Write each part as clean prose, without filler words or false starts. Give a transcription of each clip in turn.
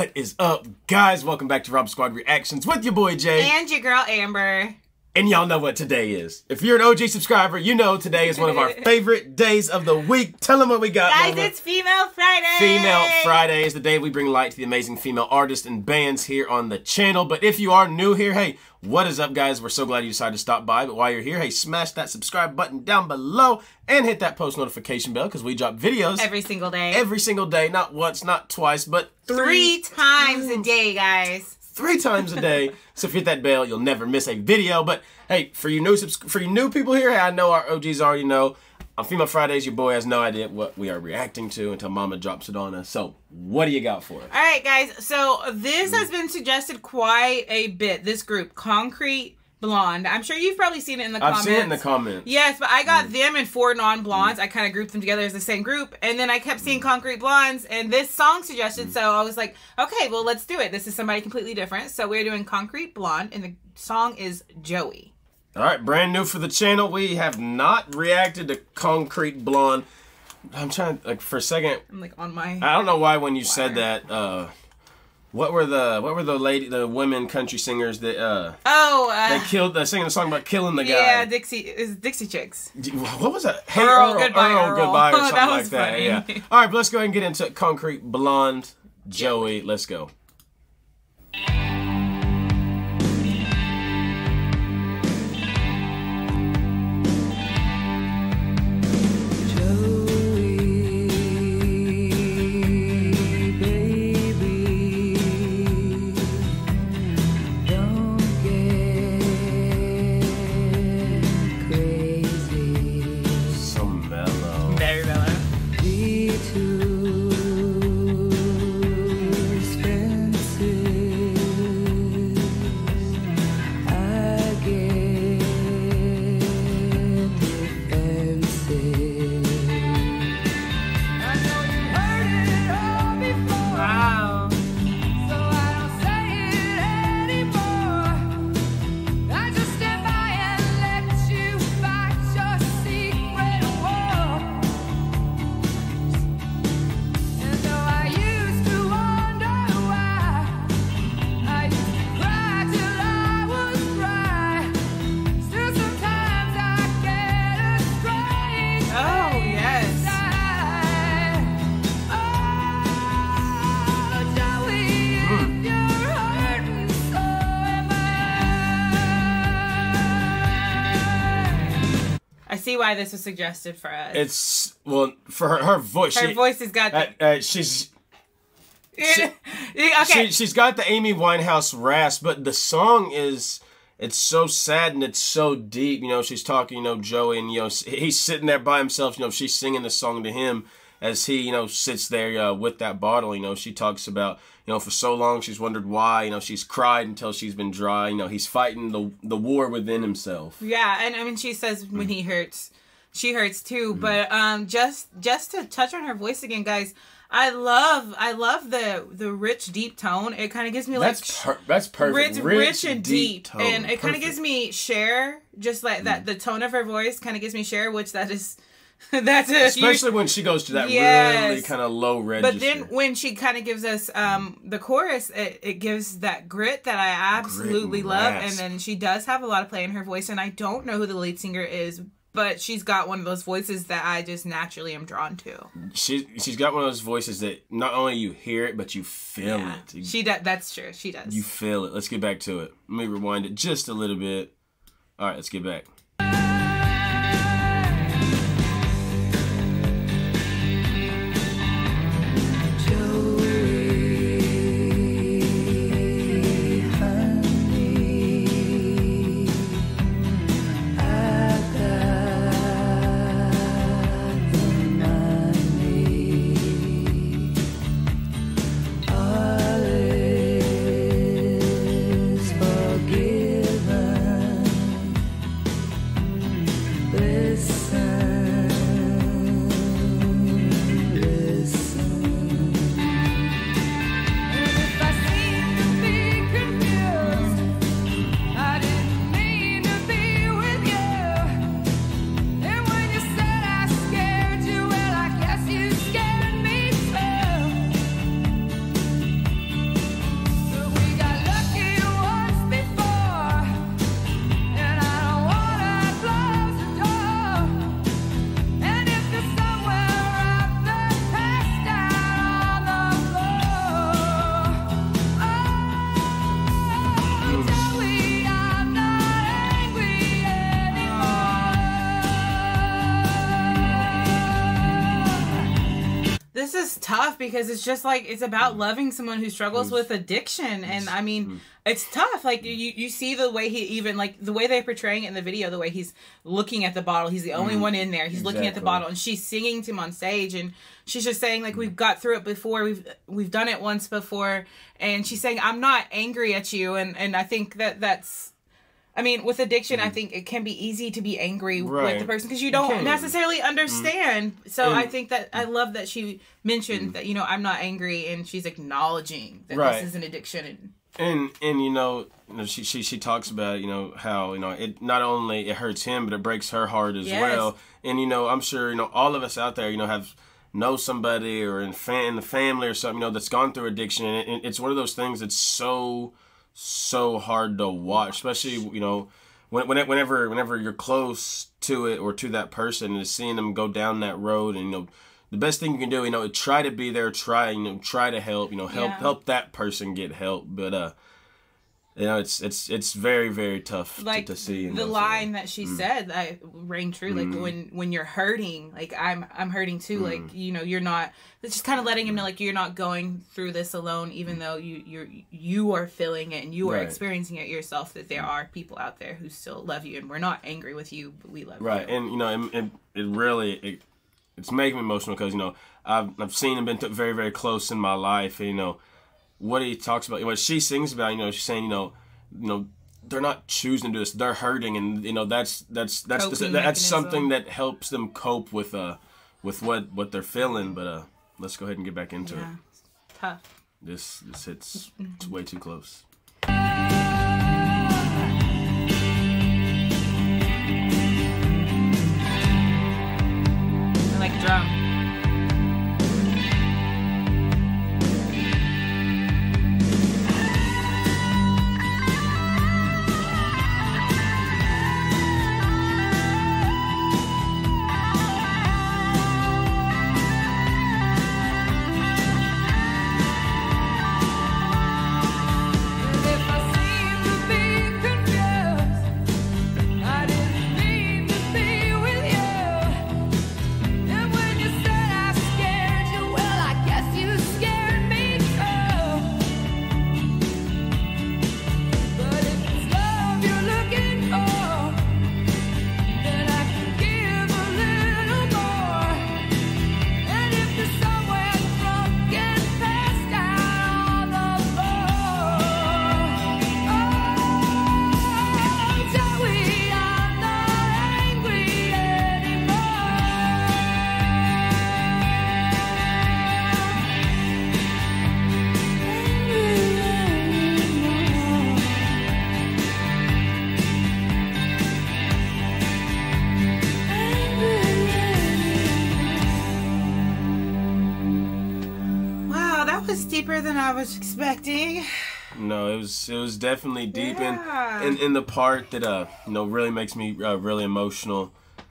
What is up, guys? Welcome back to Rob Squad Reactions with your boy Jay. And your girl Amber. And y'all know what today is. If you're an OG subscriber, you know today is one of our favorite days of the week. Tell them what we got, guys, Mama. it's Female Friday. Female Friday is the day we bring light to the amazing female artists and bands here on the channel. But if you are new here, hey, what is up, guys? We're so glad you decided to stop by. But while you're here, hey, smash that subscribe button down below and hit that post notification bell because we drop videos every single day. Every single day. Not once, not twice, but three times a day, guys. 3 times a day. So if you hit that bell, you'll never miss a video. But hey, for you new people here, hey, I know our OGs already know. On Female Fridays, your boy has no idea what we are reacting to until Mama drops it on us. So what do you got for us? All right, guys. So this has been suggested quite a bit. This group, Concrete Blonde. I'm sure you've probably seen it in the comments. I've seen it in the comments. Yes, but I got them and 4 non-blondes. I kind of grouped them together as the same group. And then I kept seeing Concrete Blondes and this song suggested. So I was like, okay, well, let's do it. This is somebody completely different. So we're doing Concrete Blonde and the song is Joey. All right, brand new for the channel. We have not reacted to Concrete Blonde. I'm trying, like, for a second. I'm like on my... I don't know why when you said that, what were the women country singers that they killed singing a song about killing the guy? Yeah, Dixie Chicks. What was that? Hey Earl, goodbye, Earl. Goodbye, or something that like was that. Funny. Yeah. All right, but let's go ahead and get into Concrete Blonde, Joey. Let's go. See why this was suggested for us. It's, well, for her voice. Her voice has got the... she's got the Amy Winehouse rasp, but the song is, it's so sad and it's so deep. You know, she's talking, you know, Joey, and, you know, he's sitting there by himself. You know, she's singing the song to him as he, you know, sits there with that bottle. You know, she talks about, you know, for so long she's wondered why. You know, she's cried until she's been dry. You know, he's fighting the war within himself. Yeah, and I mean, she says when he hurts, she hurts too. But just to touch on her voice again, guys, I love the rich, deep tone. It kind of gives me like that's perfect. Rich and deep, tone. and it kind of gives me Cher, just like that. The tone of her voice kind of gives me Cher, which that is. That's especially when she goes to that really kind of low register. But then when she kind of gives us the chorus, it gives that grit that I absolutely love. And then she does have a lot of play in her voice. And I don't know who the lead singer is, but she's got one of those voices that I just naturally am drawn to. She's got one of those voices that not only you hear it, but you feel it. She does. That's true. She does. You feel it. Let's get back to it. Let me rewind it just a little bit. All right, let's get back. is tough because it's just like, it's about loving someone who struggles with addiction. And I mean, it's tough. Like you see the way he even, like the way they're portraying it in the video, the way he's looking at the bottle. He's the only one in there. He's looking at the bottle, and she's singing to him on stage, and she's just saying like, we've got through it before. We've done it once before. And she's saying, I'm not angry at you. And I think that's, I mean, with addiction, I think it can be easy to be angry with the person because you don't necessarily understand. So I think that I love that she mentioned that, you know, I'm not angry, and she's acknowledging that this is an addiction. And you know she talks about, you know, how, you know, it not only it hurts him, but it breaks her heart as well. And you know, I'm sure, you know, all of us out there, you know, know somebody or in the family or something, you know, that's gone through addiction, and it's one of those things that's so hard to watch, especially, you know, whenever you're close to it or to that person, and seeing them go down that road. And you know, the best thing you can do, you know, try to be there, try to help, you know, help that person get help. But you know, it's very, very tough to see. The line that she said that rang true. Like when you're hurting, like I'm hurting too. Like, you know, you're not. It's just kind of letting him know, like, you're not going through this alone, even though you are feeling it and you are experiencing it yourself. That there are people out there who still love you, and we're not angry with you, but we love you. Right, and you know, it really it's making me emotional because, you know, I've seen and been very, very close in my life, and you know, what he talks about, what she sings about, you know, she's saying, you know, they're not choosing to do this, they're hurting, and you know, that's something that helps them cope with what they're feeling. But let's go ahead and get back into it. It's tough. This hits way too close. I like drum. Deeper than I was expecting. No, it was definitely deep, in the part that you know, really makes me really emotional.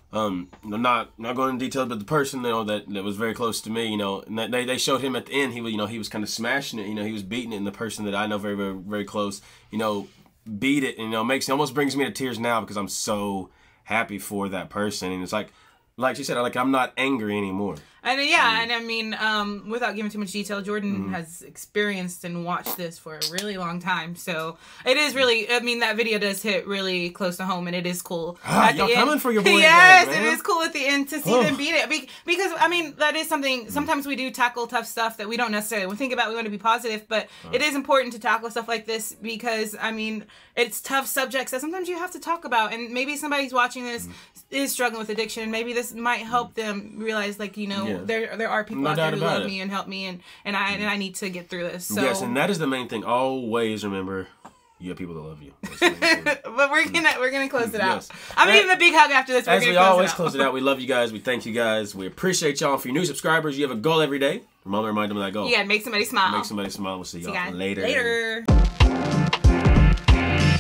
Not going into detail, but the person, you know, that was very close to me, you know, and they showed him at the end. He was kind of smashing it, you know, he was beating it, and the person that I know very, very, very close, you know, beat it, and you know, almost brings me to tears now because I'm so happy for that person. And it's like she said, like, I'm not angry anymore. And and I mean, without giving too much detail, Jordan has experienced and watched this for a really long time. So it is really, I mean, that video does hit really close to home, and it is cool. Y'all coming for your boy. Yes, today, man. It is cool at the end to see them beat it. Because, I mean, that is something, sometimes we do tackle tough stuff that we don't necessarily think about. We want to be positive, but it is important to tackle stuff like this because, I mean, it's tough subjects that sometimes you have to talk about. And maybe somebody's watching this is struggling with addiction. Maybe this might help them realize, like, you know, there are people out there who love me and help me, and I need to get through this. So. Yes, and that is the main thing. Always remember, you have people that love you. But we're gonna close it out. I'm gonna give them a big hug after this. As we always close it out, we love you guys. We thank you guys. We appreciate y'all. For your new subscribers, you have a goal every day. Remind them of that goal. Yeah, make somebody smile. Make somebody smile. We'll see y'all later. Later.